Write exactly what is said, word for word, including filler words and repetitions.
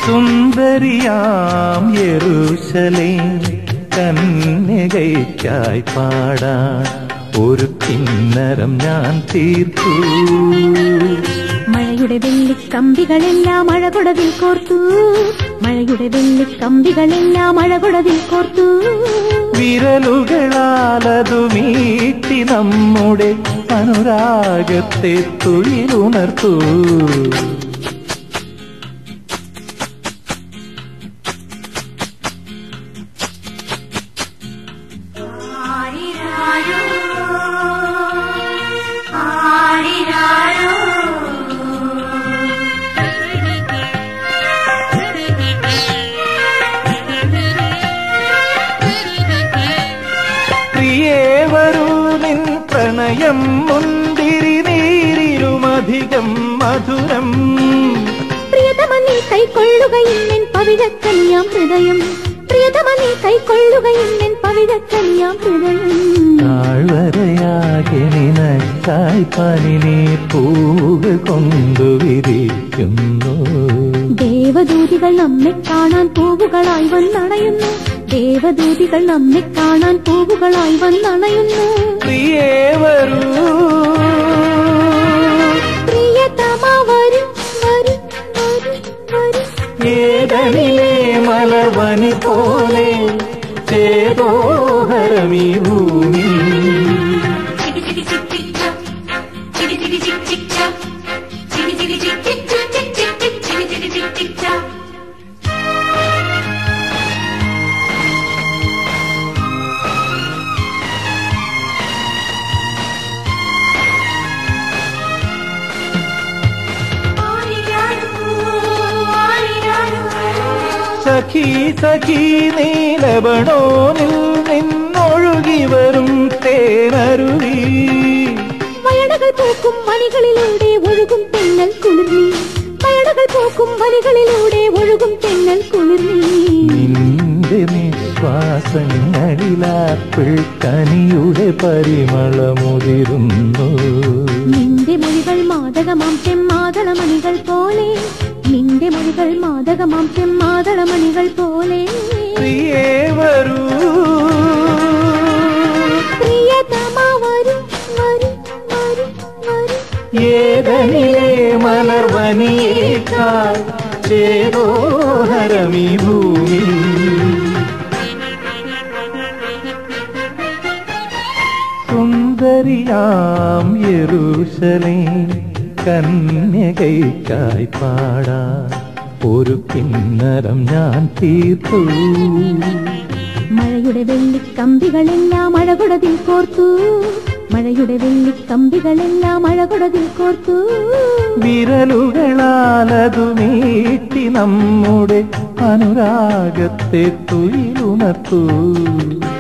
സുന്ദരിയാം യെരൂശലേം കന്യകയ്ക്കായി പാടാൻ ഒരു കിന്നരം ഞാൻ തീർത്തു. മഴയുടെ വെള്ളിക്കമ്പികളെല്ലാം അഴകുടവിൽ കോർത്തു, മഴയുടെ വെള്ളിക്കമ്പികളെല്ലാം അഴകുടവിൽ കോർത്തു. വിരലുകളാലതു മീട്ടി നമ്മുടെ അനുരാഗത്തെ തുയിലുണർത്തു. പ്രണയം മുന്തിരി നീരിലുമധികം മധുരം. പ്രിയതമനീ കൈക്കൊള്ളുകയിന്നെൻ പവിഴക്കനിയാം ഹൃദയം, പ്രിയതമനീ കൈക്കൊള്ളുകയിന്നെൻ പവിഴക്കനിയാം ഹൃദയം. താഴ്വരയാകെ നിനക്കായി പനിനീർ പൂവുകൾ കൊണ്ടു വിരിക്കുന്നു. ദേവദൂതികൾ നമ്മെ കാണാൻ പൂവുകളായി വന്നണയുന്നു, ദേവദൂതികൾ നമ്മെ കാണാൻ പൂവുകളായി വന്നണയുന്നു. പ്രിയേ വരൂ, പ്രിയതമാ വരൂ, വരൂ, വരൂ, വരൂ. ഏതനിലെ മലവനി പോലെ ചേതോഹരമീ ഭൂമി. സഖി സഖി നീലബണോനിൽ നിന്നൊഴുകി വരും തേനരുവി. വയടകൾ പൂക്കും വഴികളിലൂടെ ഒഴുകും തെന്നൽ കുളിർന്നി, വയടകൾ പൂക്കും വഴികളിലൂടെ ഒഴുകും തെന്നൽ കുളിർന്നി. നിന്റെ നിശ്വാസങ്ങളിലാപ്പിൾ കനിയുടെ പരിമളമുതിരുന്നു. നിന്റെ മൊഴികൾ മാദകമാം ചെമ്മാതളമണികൾ പോലെ, നിന്റെ മൊഴികൾ മാദകമാം ചെമ്മാതളമണികൾ പോലെ. പ്രിയേ വരൂ, പ്രിയതമാ വരൂ, വരൂ, വരൂ, വരൂ. ഏതനിലെ മലർവനിയേക്കാൾ ചേതോഹരമീ ഭൂമി. സുന്ദരിയാം യെരൂശലേം കന്യകയ്ക്കായി പാടാൻ ഒരു കിന്നരം ഞാൻ തീർത്തു. മഴയുടെ വെള്ളിക്കമ്പികളെല്ലാം അഴകുടതിൽ കോർത്തു, മഴയുടെ വെള്ളിക്കമ്പികളെല്ലാം അഴകുടതിൽ കോർത്തു. വിരലുകളാലതു നീട്ടി നമ്മുടെ അനുരാഗത്തെ തുയിലുണർത്തു.